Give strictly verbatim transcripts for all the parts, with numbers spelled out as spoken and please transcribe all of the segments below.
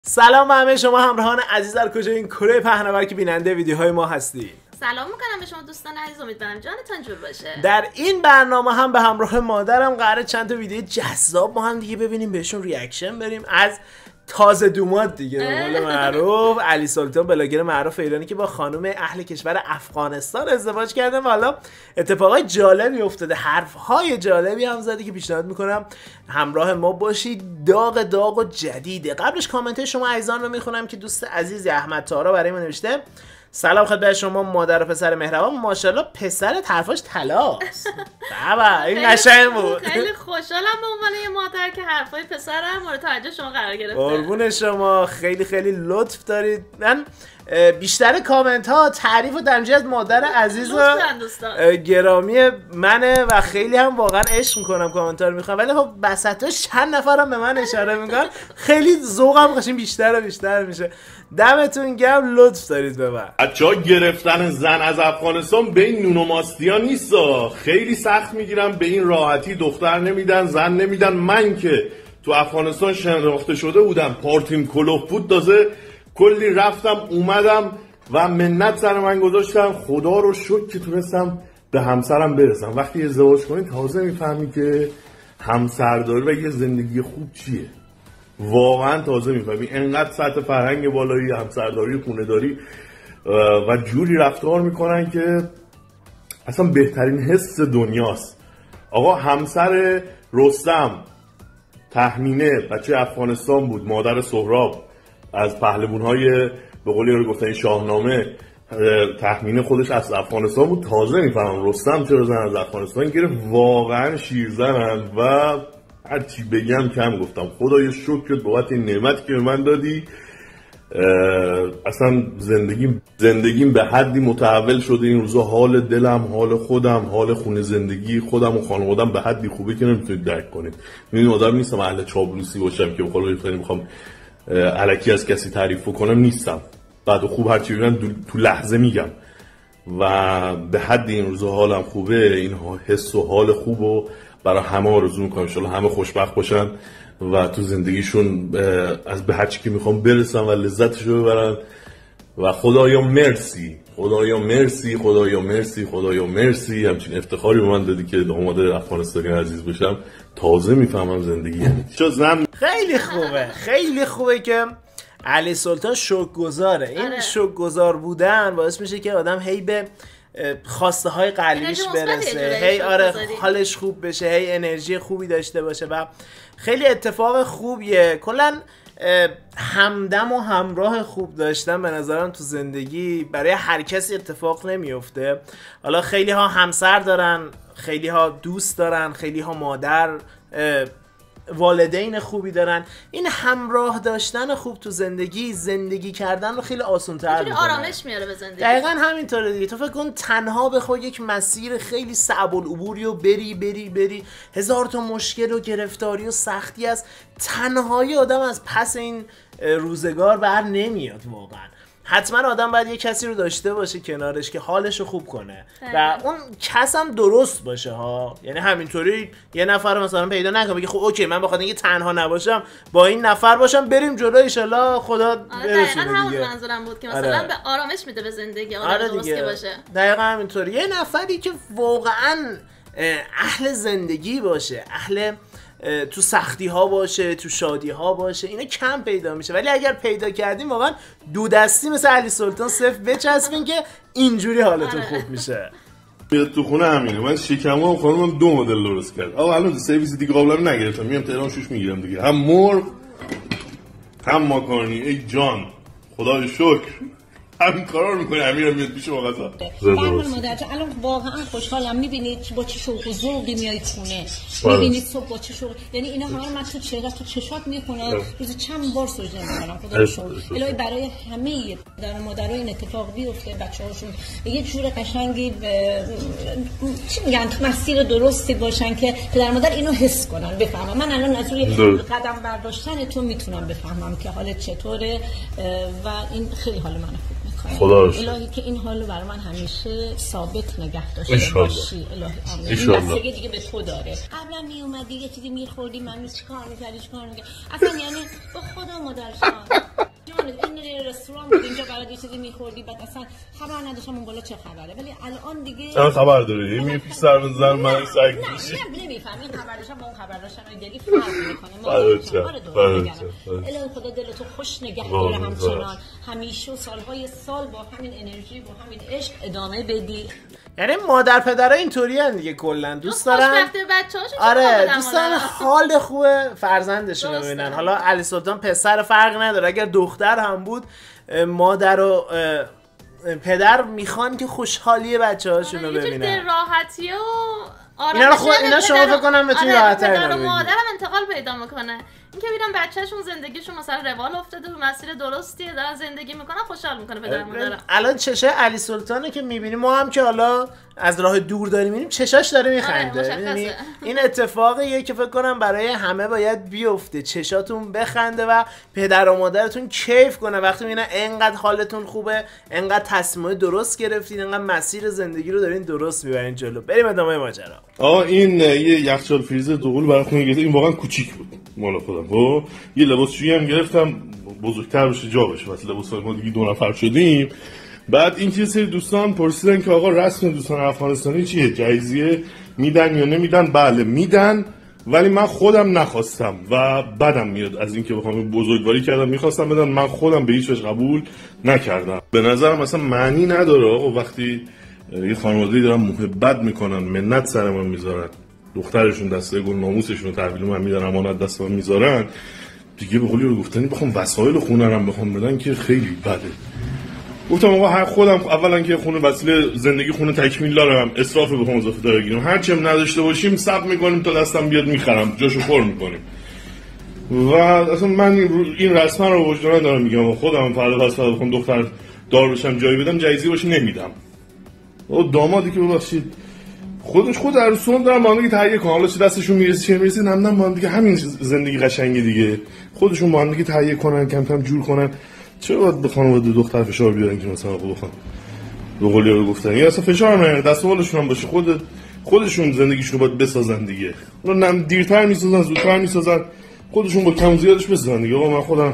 سلام به همه شما همراهان عزیز در کجای این کره پهناور که بیننده ویدیوهای ما هستید. سلام میکنم به شما دوستان عزیز، امیدوارم جانتان جور باشه. در این برنامه هم به همراه مادرم قراره چند تا ویدیو جذاب با هم دیگه ببینیم، بهشون ریاکشن بریم از تازه دومات دیگه به قول معروف علی سلطان، بلاگر معروف ایرانی که با خانم اهل کشور افغانستان ازدواج کرده و حالا اتفاقای جالبی افتاده، حرفهای جالبی هم زده که پیشنهاد میکنم همراه ما باشید. داغ داغ و جدیده. قبلش کامنت شما عزیزان رو میخونم که دوست عزیزی احمد تارا برای من نوشته: سلام خدمت شما مادر و پسر مهربان، ماشاءالله پسرت حرفاش طلاست. بابا این قشنگ بود. خیلی خوشحالم به عنوان یه مادر که حرفای پسرم مورد توجه شما قرار گرفته. قربون شما، خیلی خیلی لطف دارید. من بیشتر کامنت ها تعریف و تمجید از مادر عزیز و گرامی منه و خیلی هم واقعا عشق میکنم کامنت ها رو میخوام، ولی خب بسطاش چند نفرم به من اشاره میکنن، خیلی ذوقم قشنگ بیشتر و بیشتر میشه. دمتون گرم، لطف دارید به من. بچه‌ها گرفتن زن از افغانستان به این نون و ماستیا نیست، خیلی سخت میگیرن، به این راحتی دختر نمیدن زن نمیدن. من که تو افغانستان شناخته شده بودم، پارتیم کلوف بود، تازه کلی رفتم اومدم و منت سر من گذاشتم، خدا رو شکر که تونستم به همسرم برسم. وقتی ازدواج کنی تازه میفهمی که همسرداری و یه زندگی خوب چیه، واقعا تازه میفهمی. انقدر سطح فرهنگ بالایی، همسرداری، خونه داری و جوری رفتار میکنن که اصلا بهترین حس دنیاست. آقا همسر رستم تهمینه بچه افغانستان بود، مادر سهراب از پهلوان‌های به قول یارو گفتن شاهنامه، تهمینه خودش از افغانستان بود. تازه میفهمم رستم چرا زن از افغانستان گرفت. واقعا شیرزنن و هر چی بگم کم گفتم. خدای شکرت بابت این نعمتی که به من دادی. اصلا زندگیم زندگیم به حدی متحول شده این روزا، حال دلم، حال خودم، حال خونه زندگی خودم و خانوادم به حدی خوبه که نمیتونید درک کنید. میدونی آدم نیستم اهل چاپلوسی باشم که بخوام بخوام میخوام الکی از کسی تعریف کنم، نیستم. بعد خوب هر چی بگم تو لحظه میگم و به حد این روزا حالم خوبه. این حس و حال خوبو برای همه آرزو میکنم، ان شاءالله همه خوشبخت باشن و تو زندگیشون از به هر چی که میخوام برسن و لذتشو ببرن. و خدایا مرسی، خدایا مرسی، خدایا مرسی، خدایا مرسی. همچین افتخاری به من دادی که داماد افغانستانی عزیز بشم. تازه میفهمم زندگی یعنی چه. زن خیلی خوبه، خیلی خوبه که علی سلطان شوک‌گذاره. این شوک‌گذار بودن باعث میشه که آدم هی به خواسته های قلبیش برسه، هی آره حالش خوب بشه، هی انرژی خوبی داشته باشه و خیلی اتفاق خوبیه. کلا همدم و همراه خوب داشتن به نظرم تو زندگی برای هر کسی اتفاق نمیفته. حالا خیلی ها همسر دارن، خیلی ها دوست دارن، خیلی ها مادر، والدین خوبی دارن. این همراه داشتن خوب تو زندگی، زندگی کردن رو خیلی آسان‌تر می‌کنه، آرامش میاره به زندگی. دقیقاً همینطوره دیگه. تو فکر کن تنها بخوای یک مسیر خیلی صعب العبوری و بری بری بری هزار تا مشکل و گرفتاری و سختی از تنهایی آدم از پس این روزگار بر نمیاد. واقعاً حتما آدم باید یه کسی رو داشته باشه کنارش که حالش رو خوب کنه و اون کس هم درست باشه ها. یعنی همینطوری یه نفر مثلا پیدا نکنه بگه خب اوکی من بخاطر اینکه تنها نباشم با این نفر باشم بریم جلو ان شاء الله خدا برسونه دیگه. دقیقاً همون منظورم بود که مثلا آره. به آرامش میده به زندگی آدم آره درست که باشه. دقیقاً همینطوری یه نفری که واقعاً اهل زندگی باشه، اهل تو سختی ها باشه، تو شادی ها باشه، اینا کم پیدا میشه. ولی اگر پیدا کردیم واقعا دو دستی مثل علی سلطان صفر بچسبین که اینجوری حالتون خوب میشه. تو خونه همینه. من شکمو خانمم دو مدل درست کرد. آقا الان سرویس دیگه قابلا رو نگرفتم، میام تهران شوش میگیرم دیگه، هم مرغ هم ماکارونی. ای جان خدای شکر همین کارا رو میکنه. امیرم میاد پیش ما غذا. برنامه مادر جان الان واقعا خوشحالم. میبینید با چه شوق و ذوقی میای خونه، میبینید صبح با چه شوق، یعنی اینا همه رو من تو چهره تو چشات میخونم. روز چند بار سجده میکنم خدا رو شکر. الهی برای همه در مادرها این اتفاق بیفته، بچه‌هاشون یه جور قشنگی چی میگن تو مسیر درستی باشن که پدر مادر اینو حس کنن، بفهمن. من الان از روی قدم برداشتن تو میتونم بفهمم که حالت چطوره و این خیلی حال منو خوب خدا الهی که این حالو برای من همیشه ثابت نگه داشته باشی. الهی آمین. این بستگی دیگه به تو داره. قبلا می اومدی یه چیزی میخوردی من چیکار می‌کردی چیکار می‌کردی اصلا، یعنی با خدا مادر جان چیزی میخوردی بعد اصلا خبر نداشتم اون بالا چه خبره، ولی الان دیگه چرا خبر داری؟ این پیش سر بزن من سگ میشی. نه نمیفهمی خبرش با اون خبرش هم دیگه فرق میکنه. آره درست میگم. الهی خدا دلتو خوش نگه داره همچنان همیشه و سالهای سال با همین انرژی با همین عشق ادامه بدی. یعنی مادر پدرها اینطوری ان دیگه کلا دوست دارن آره دوست دارن حال خوب فرزندشون رو ببینن. حالا علی سلطان پسر فرق نداره، اگر دختر هم بود مادر و پدر میخوان که خوشحالی بچه‌هاشون رو ببینن. یه راحتی و اینا رو خود اینا شما فکر کنم بتونی راحت‌تر اینا رو مادرم انتقال پیدا میکنه. اینکه ببینم بچه‌شون زندگیشون مثلا روال افتاده و مسیر درستیه دارن زندگی میکنن خوشحال میکنه پدر مادرم. الان چشه علی سلطانه که میبینیم ما هم که حالا از راه دور داریم میبینیم چشاش داره میخنده. میدونی این اتفاقیه که فکر کنم برای همه باید بیفته، چشاتون بخنده و پدر و مادرتون کیف کنه وقتی میبینن انقدر حالتون خوبه، انقدر تصمیم درست گرفتین، انقدر مسیر زندگی رو دارین درست میبرین جلو. بریم ادامه ماجرا. آقا این یه یخچال فریز دوقلو برای خونه گرفتم، این واقعا کوچیک بود مال خودم. خب یه لباسشویی هم گرفتم بزرگتر بشه جا بشه، واسه لباسای ما دیگه دو نفر شدیم. بعد این چیز سری دوستان پرسیدن که آقا رسم دوستان افغانستانی چیه؟ جایزه میدن یا نمیدن؟ بله میدن، ولی من خودم نخواستم و بدم میاد از اینکه بخوام بزرگواری کردم میخواستم بدن، من خودم به هیچ وجه قبول نکردم. به نظرم اصلا معنی نداره آقا وقتی یه خانواده‌ای دارن محبت میکنن منت سر من میذارن، دخترشون دسته گل ناموسشون رو تحویل من میدن، امانت دست من میذارن، دیگه به قولی رو گفتنی بخوام وسایل خونه رو بخوام بدن که خیلی بده. گفتم آقا هر خودم اولا که خونه وسیله زندگی خونه تکمیل دارم، اسراف بخوام اضافه داره بگیرم، هر چی هم نداشته باشیم ثبت میکنیم تا دستم بیاد میخرم، جاشو پر میکنیم. و اصلا من این رسما رو وجدانا دارم میگم خودم فردا پس فردا بخوام دختر دار بشم جایی بدم جایزی باشه نمیدم. او دامادی که ببخشید خودش خود عروسون دارن با هم دیگه تهیه کنن، حالا چه دستشون میرسه چه میرسه نمیدونم، با هم دیگه همین زندگی قشنگه دیگه، خودشون با هم دیگه تهیه کنن کم کم جور کنن. چرا باید به خانواده دختر فشار بیارن که مثلا بخوام به قولی رو گفتن یا اصلا فشار نه، دست و بالشون هم باشه، خود خودشون زندگیشون رو باید بسازن دیگه. اونا نه دیرتر میسازن زودتر میسازن، خودشون با کم زیادش بسازن دیگه. آقا من خودم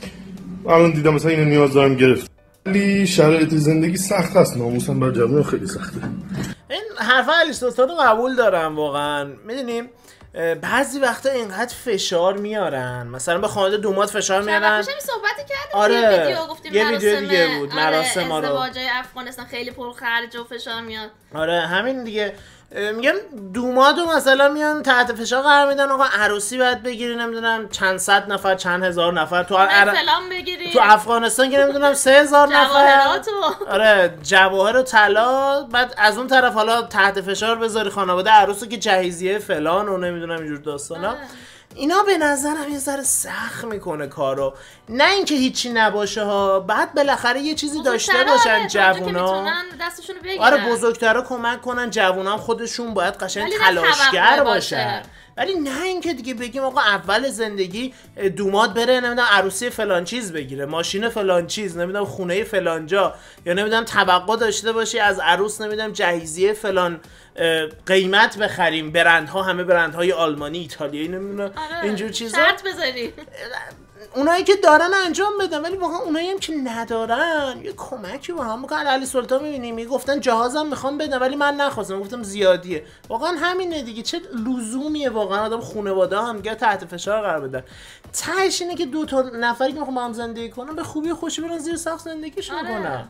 الان دیدم مثلا اینو نیاز دارم گرفت، ولی شرایط زندگی سخت است، ناموسا بر جوون خیلی سخته. این حرف علی سلطان رو قبول دارم واقعا. میدونیم بعضی وقتا اینقدر فشار میارن، مثلا به خانواده دومات فشار میارن. چند وقت صحبتی کردیم آره. یه ویدیو گفتیم یه ویدیو دیگه بود مراسم ما رو، ازدواجای افغانستان خیلی پرخرج و فشار میاد. آره همین دیگه. میگن دومادو مثلا میان تحت فشار قرار میدن، آقا عروسی باید بگیری نمیدونم چند صد نفر چند هزار نفر تو عر... بگیری. تو افغانستان که نمیدونم سه هزار نفر آره جواهر و طلا، بعد از اون طرف حالا تحت فشار بذاری خانواده عروسو که جهیزیه فلان و نمیدونم اینجور داستانا. اینا به نظرم یه ذره سخت میکنه کارو، نه اینکه هیچی نباشه ها، بعد بالاخره یه چیزی داشته باشن جوونا. آره بزرگترا کمک کنن، جوونا هم خودشون باید قشنگ تلاشگر باشن، ولی نه اینکه دیگه بگیم آقا اول زندگی دوماد بره نمیدونم عروسی فلان چیز بگیره، ماشین فلان چیز، نمیدونم خونه فلان جا، یا نمیدونم توقع داشته باشی از عروس نمیدونم جهیزیه فلان قیمت بخریم، برندها همه برندهای آلمانی ایتالیایی نمیدونم آره. اینجور چیزا شرط بذاری. اونایی که دارن انجام بدن، ولی واقعا اونایی هم که ندارن یه کمکی با هم بکنن. علی سلطان میبینیم میگفتن جهازم میخوام بدم ولی من نخواستم، گفتم زیادیه. واقعا همینه دیگه، چه لزومیه واقعا آدم خانواده هم دیگه تحت فشار قرار بدن. تهش اینه که دو تا نفری که میخوام با هم زندگی کنن به خوبی و خوشی برن زیر سقف زندگیشون کنن. آره.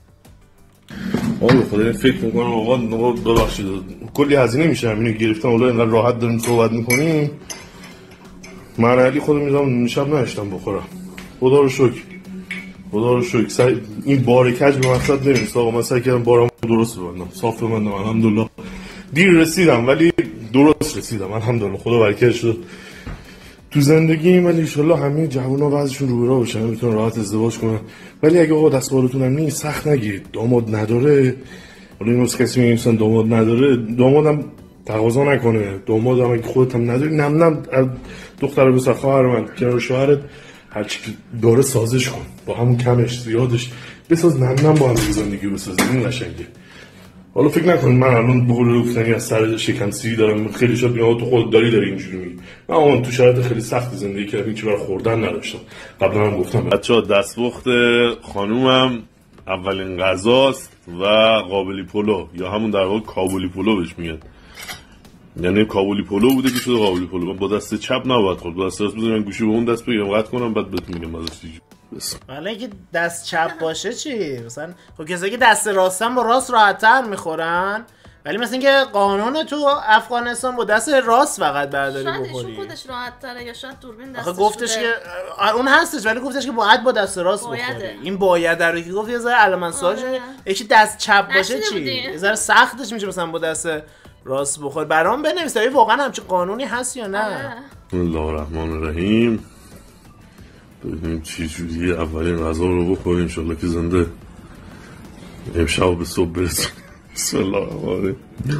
آره خدا فکر میکنم آقا ببخشید کلی هزینه میشه اینو گرفتم، والله اینقدر راحت داریم صحبت میکنیم. من علی خودم میذارم شب نشتم بخورم، خدا رو شکر خدا رو شکر. سعی این بار کج به مقصد نمیرسه آقا، من سعی کردم بارم درست ببندم، صاف ببندم، الحمدلله دیر رسیدم ولی درست رسیدم الحمدلله، خدا برکت شد تو زندگی. ولی ان شاء الله همه جوونا وضعشون رو به راه بشه، میتونن راحت ازدواج کنن. ولی اگه آقا دست بالاتون هم نیست سخت نگیرید، داماد نداره، حالا اینو کسی میگه مثلا داماد نداره، دامادم تقاضا نکنه، دامادم اگه خودت هم نداری نم نم دختر بسر خواهر من کنار شوهرت هرچی داره سازش کن، با همون کمش زیادش بساز، نم نم با هم زندگی بساز، این قشنگه. حالا فکر نکنید من الان به قول گفتنی از سر شکم سیری دارم، خیلی شاد میگم تو خودت داری داری اینجوری میگی. من اون تو شرایط خیلی سخت زندگی کردم، هیچ برای خوردن نداشتم. قبلا هم گفتم بچه‌ها دستپخت خانومم اولین غذاست و قابلی پلو یا همون در واقع کابلی پلو بهش میگن. یعنی کابلی پلو بوده که شده قابلی پلو. من با دست چپ نباید خورد، با دست راست بزنم گوشی به اون دست بگیرم قطع کنم بعد بهت میگم ازش چی. حالا اینکه دست چپ باشه چی؟ مثلا خب کسایی که دست راستن با راست راحت‌تر میخورن، ولی مثلا اینکه قانون تو افغانستان با دست راست فقط برداری بخوری. شاید ایشون خودش راحت تره یا شاید دوربین دستش آخه گفتش که اون هستش ولی گفتش که باید با دست راست بخوری. این باید در که گفت یه ذره علامت‌ساز یکی دست چپ باشه چی؟ یه ذره سختش میشه مثلا با دست راست بخور. برام بنویس تا واقعا همچین قانونی هست یا نه. بسم الله الرحمن الرحیم. ببینیم چی جوری اولین غذا رو بخوریم ان شاءالله که زنده امشب به صبح برسیم. بسم الله الرحمن الرحیم.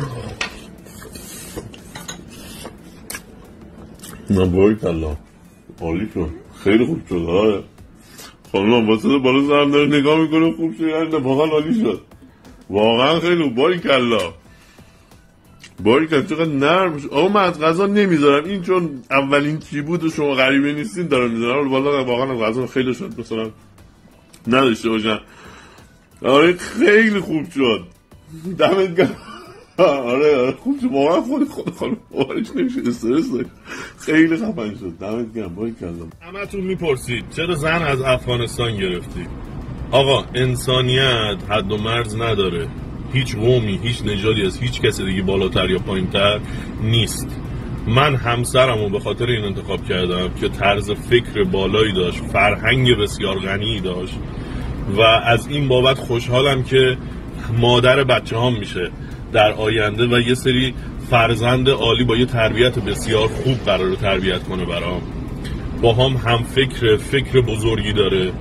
نبارک الله. عالی شد. خیلی خوب شد. آره. خانم واسه بالا سرم داره نگاه میکنه خوب شد. یعنی واقعا عالی شد. واقعا خیلی خوب. بارک الله. باریکن چقدر نرم شد. آقا من از غذا نمیذارم این چون اولین کی بود و شما غریبه نیستین دارم میذارم. والا واقعا غذا خیلی شد مثلا نداشته باشن. آره خیلی خوب شد. دمت گرم. آره آره خوب شد واقعا. خود خود خانم بارش نمیشه استرس داشت. خیلی خفن شد. دمت گرم. باریکلا. همتون میپرسید چرا زن از افغانستان گرفتی؟ آقا انسانیت حد و مرز نداره. هیچ قومی، هیچ نژادی از هیچ کسی دیگه بالاتر یا پایینتر نیست. من همسرمو به خاطر این انتخاب کردم که طرز فکر بالایی داشت، فرهنگ بسیار غنی داشت و از این بابت خوشحالم که مادر بچه هم میشه در آینده و یه سری فرزند عالی با یه تربیت بسیار خوب قراره تربیت کنه برام. با هم هم فکر فکر بزرگی داره،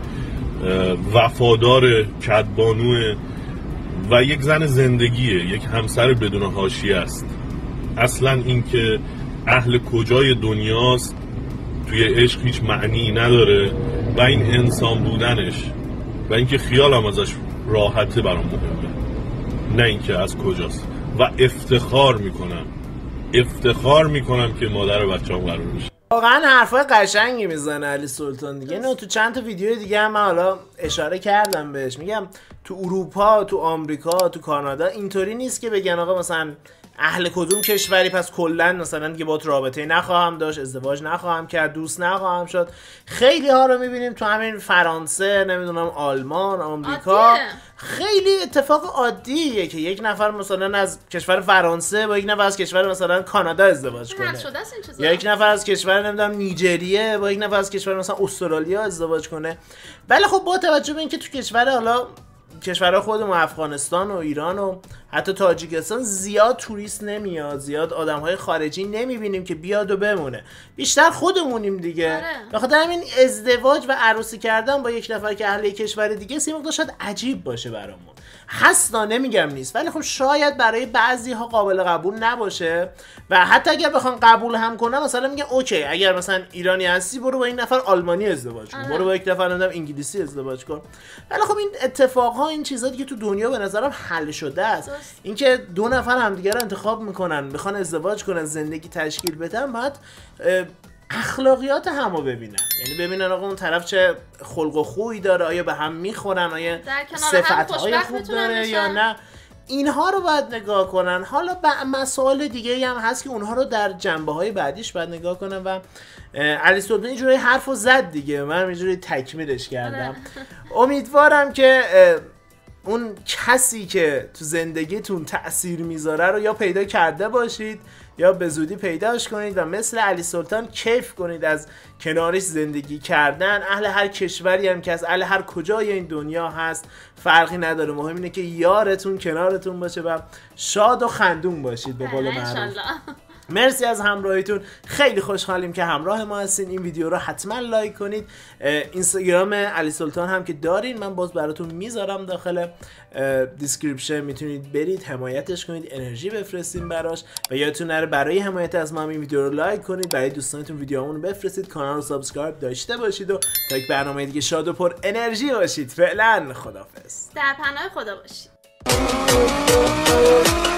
وفادار، کدبانوه و یک زن زندگیه، یک همسر بدون حاشیه است. اصلا اینکه اهل کجای دنیاست توی عشق هیچ معنی نداره و این انسان بودنش و اینکه خیالم ازش راحته برام مهمه، نه اینکه از کجاست. و افتخار میکنم افتخار میکنم که مادر بچه‌ام قرار بشه. واقعا حرفای قشنگی میزنه علی سلطان دیگه. نه تو چند تا ویدیو دیگه هم من حالا اشاره کردم بهش. میگم تو اروپا، تو آمریکا، تو کانادا اینطوری نیست که بگن آقا مثلا اهل کدوم کشوری پس کلا مثلا دیگه باهات رابطه نخواهم داشت، ازدواج نخواهم کرد، دوست نخواهم شد. خیلی ها رو میبینیم تو همین فرانسه، نمیدونم آلمان، آمریکا عادیه. خیلی اتفاق عادیه که یک نفر مثلا از کشور فرانسه با یک نفر از کشور مثلا کانادا ازدواج کنه، یا یک نفر از کشور نمیدونم نیجریه با یک نفر از کشور مثلا استرالیا ازدواج کنه. ولی خب با توجه به اینکه تو کشور حالا کشورهای خودمون افغانستان و ایران و حتی تاجیکستان زیاد توریست نمیاد، زیاد آدمهای خارجی نمیبینیم که بیاد و بمونه، بیشتر خودمونیم دیگه. به خاطر همین ازدواج و عروسی کردن با یک نفر که اهل کشور دیگه سی مقدار شاید عجیب باشه برامون. هستا نمیگم نیست، ولی خب شاید برای بعضی ها قابل قبول نباشه و حتی اگر بخوان قبول هم کنن مثلا میگن اوکی اگر مثلا ایرانی هستی برو با این نفر آلمانی ازدواج کن، برو با یک نفر نمیدونم انگلیسی ازدواج کن. ولی خب این اتفاقها، این چیزا دیگه تو دنیا به نظرم حل شده است. اینکه دو نفر همدیگه رو انتخاب میکنن، میخوان ازدواج کنن، زندگی تشکیل بدن، بعد اخلاقیات همو ببینن، یعنی ببینن آقا اون طرف چه خلق و خویی داره، آیا به هم میخورن، آیا صفتهای خوب داره یا نه. اینها رو باید نگاه کنن. حالا مسائل دیگه هم هست که اونها رو در جنبه های بعدیش باید نگاه کنن و علی سلطان اینجوری حرفو زد دیگه، من اینجوری تکمیلش کردم. امیدوارم که اون کسی که تو زندگیتون تأثیر میذاره رو یا پیدا کرده باشید یا به زودی پیداش کنید و مثل علی سلطان کیف کنید از کنارش زندگی کردن. اهل هر کشوری هم که از اهل هر کجای این دنیا هست فرقی نداره، مهم اینه که یارتون کنارتون باشه و شاد و خندون باشید به قول معروف. مرسی از همراهیتون، خیلی خوشحالیم که همراه ما هستین. این ویدیو رو حتما لایک کنید. اینستاگرام علی سلطان هم که دارین من باز براتون میذارم داخل دیسکریپشن، میتونید برید حمایتش کنید، انرژی بفرستین براش و یادتون نره برای حمایت از ما این ویدیو رو لایک کنید، برای دوستانتون ویدیومون رو بفرستید، کانال رو سابسکرایب داشته باشید و تا یک برنامه دیگه شاد و پر انرژی باشید. فعلا خداحافظ، در پناه خدا باشید.